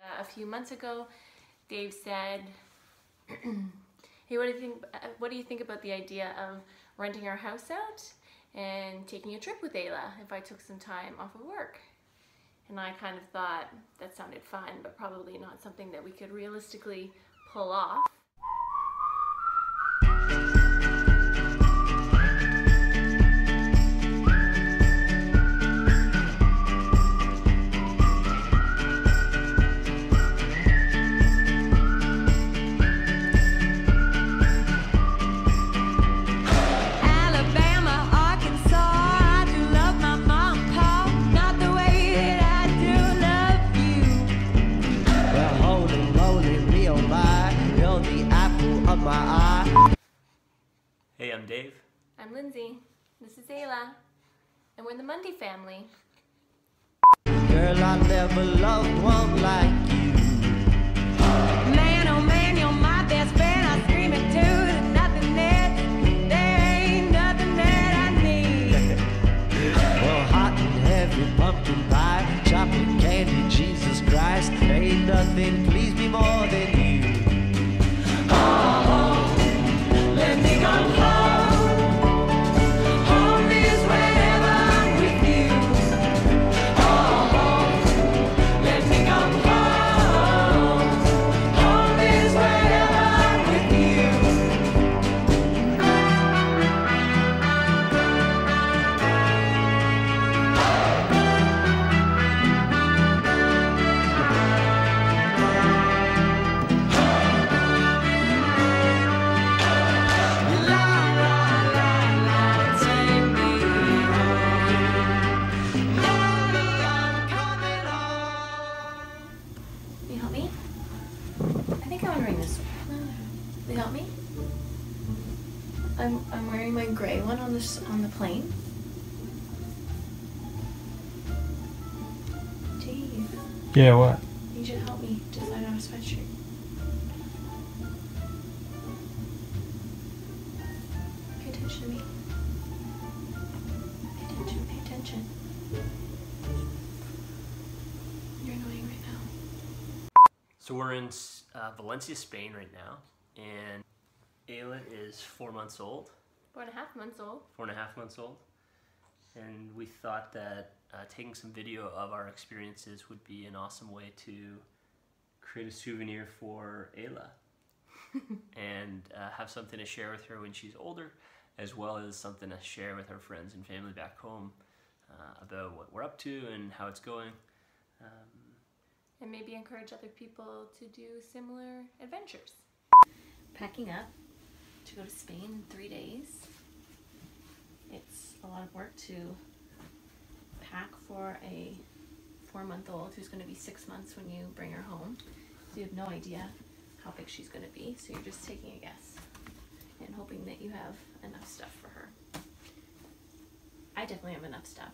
A few months ago, Dave said, hey, what do you think about the idea of renting our house out and taking a trip with Ayla if I took some time off of work? And I kind of thought that sounded fun, but probably not something that we could realistically pull off. Hey, I'm Dave. I'm Lindsay. This is Ayla. And we're the Mundy family. Girl, I never loved one like you. Man, oh man, you're my best friend. I scream it too. There's nothing there ain't nothing that I need. Well, hot and heavy pumpkin pie, chocolate candy, Jesus Christ. Ain't nothing please me more than you. Oh, let me go home. Home is wherever I'm with you. Oh, let me go home. Home is wherever I'm with you. Will you help me? I think I want to bring this one. Will you help me? I'm wearing my gray one on the plane. Dave, Yeah, what? you should help me decide on a sweatshirt. Pay attention to me. Pay attention, pay attention. You're annoying right now. So we're in Valencia, Spain right now, and Ayla is 4 months old, 4.5 months old. 4.5 months old, and we thought that taking some video of our experiences would be an awesome way to create a souvenir for Ayla and have something to share with her when she's older, as well as something to share with our friends and family back home about what we're up to and how it's going. And maybe encourage other people to do similar adventures. Packing up to go to Spain in 3 days. It's a lot of work to pack for a 4-month-old who's going to be 6 months when you bring her home. So you have no idea how big she's going to be, so you're just taking a guess and hoping that you have enough stuff for her. I definitely have enough stuff.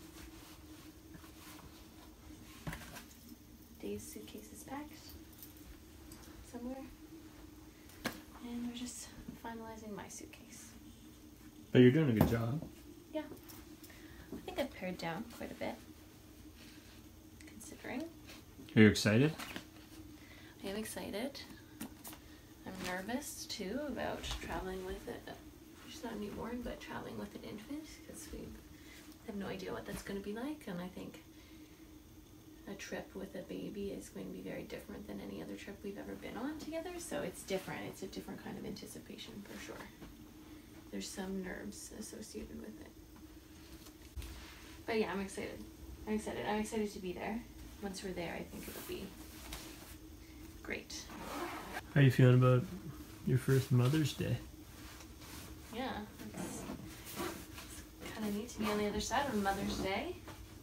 Dave's suitcase is packed somewhere, and we're just finalizing my suitcase. But you're doing a good job. Yeah, I think I've pared down quite a bit, considering. Are you excited? I am excited. I'm nervous too about traveling with it. She's not a newborn, but traveling with an infant, because we have no idea what that's going to be like, and I think a trip with a baby is going to be very different than any other trip we've ever been on together, so it's different. It's a different kind of anticipation for sure. There's some nerves associated with it. But yeah, I'm excited. I'm excited to be there. Once we're there, I think it'll be great. How are you feeling about your first Mother's Day? Yeah, it's kind of neat to be on the other side of Mother's Day.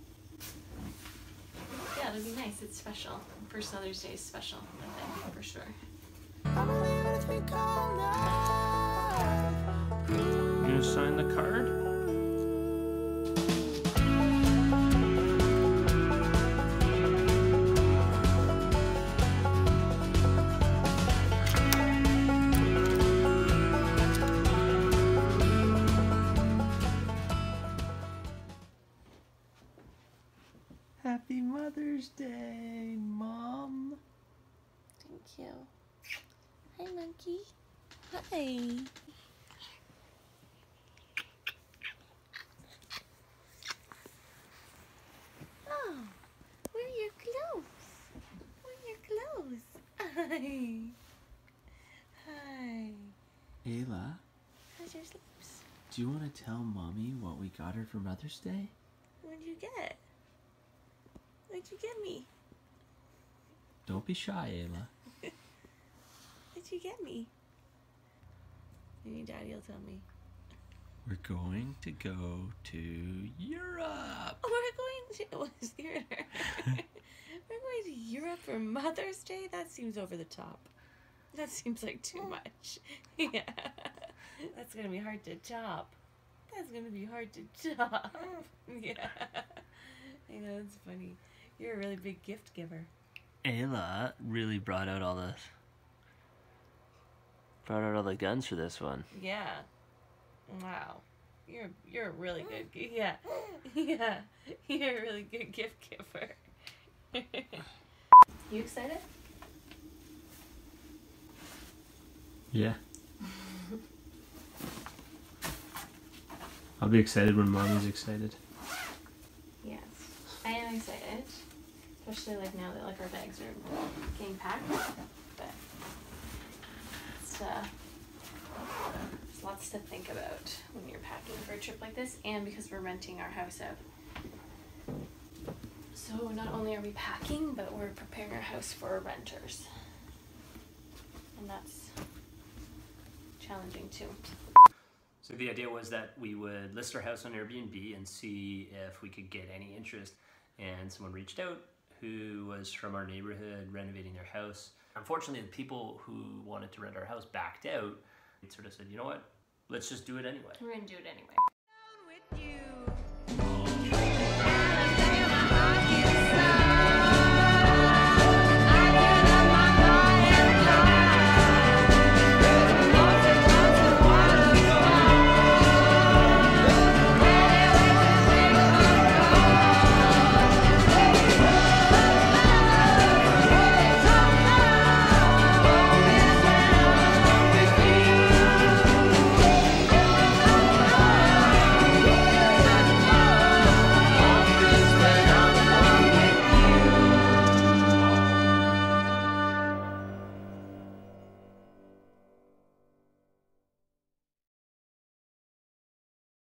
Yeah, it'll be nice. It's special. First Mother's Day is special, I think, for sure. You gonna sign the card? Happy Mother's Day, Mom. monkey. Hi. Oh, where are your clothes? Where are your clothes? Hi. Hi. Ayla, How's your sleeps? do you want to tell Mommy what we got her for Mother's Day? What'd you get? What'd you get me? Don't be shy, Ayla. What'd you get me? Maybe Daddy will tell me. We're going to go to Europe. Oh, we're going to we're going to Europe for Mother's Day? That seems over the top. That seems like too much. Yeah. That's gonna be hard to top. That's gonna be hard to top. Yeah. I know, it's funny. You're a really big gift giver. Ayla really brought out all the guns for this one. Yeah. Wow. You're a really good yeah. Yeah. You're a really good gift giver. You excited? Yeah. I'll be excited when Mommy's excited. Yes. I am excited. Especially like now that like our bags are getting packed. But it's there's lots to think about when you're packing for a trip like this, and because we're renting our house out. So not only are we packing, but we're preparing our house for renters. And that's challenging too. So the idea was that we would list our house on Airbnb and see if we could get any interest. And someone reached out who was from our neighborhood renovating their house. Unfortunately, the people who wanted to rent our house backed out. We sort of said, you know what, let's just do it anyway. We're gonna do it anyway. With you.